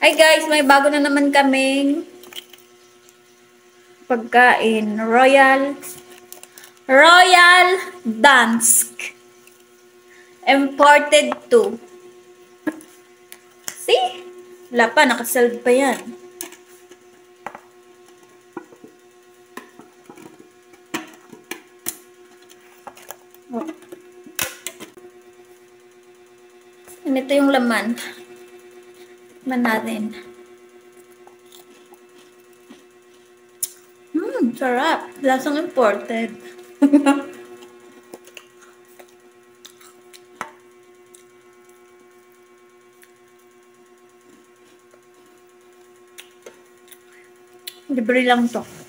Hi guys, may bago na naman kaming pagkain. Royal Dansk. Imported to. See? Wala pa, nakasalad pa yan. Oh. Ito yung laman. Laman natin. Sarap. Lasang imported. Libre lang to.